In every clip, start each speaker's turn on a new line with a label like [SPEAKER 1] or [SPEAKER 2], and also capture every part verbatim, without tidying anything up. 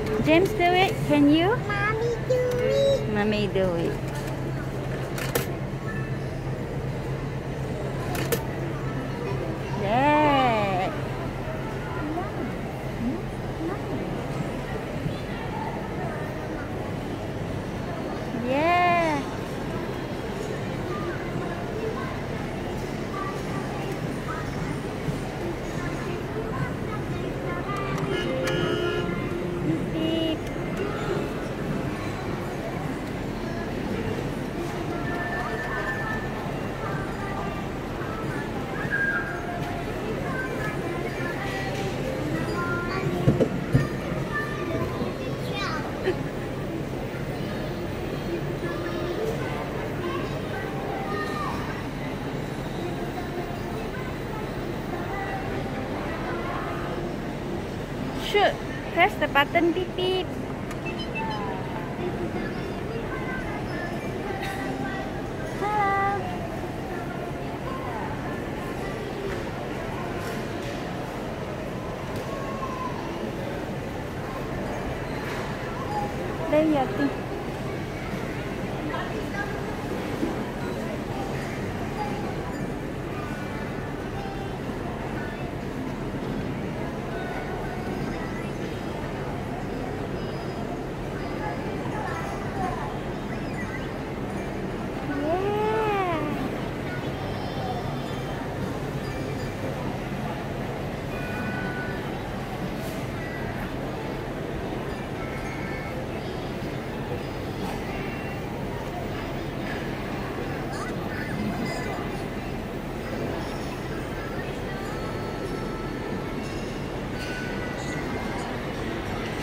[SPEAKER 1] James, do it. Can you?
[SPEAKER 2] Mommy, do it.
[SPEAKER 1] Mommy, do it. Yeah. Yeah. Beep. Shoot. Press the button. Beep beep. Hello. Đây giờ tôi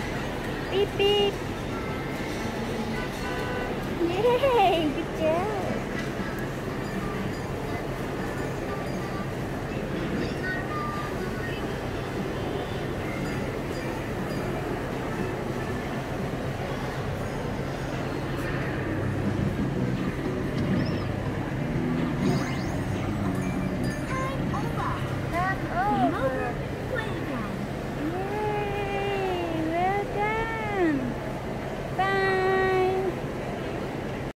[SPEAKER 1] beep beep. Yay, good job.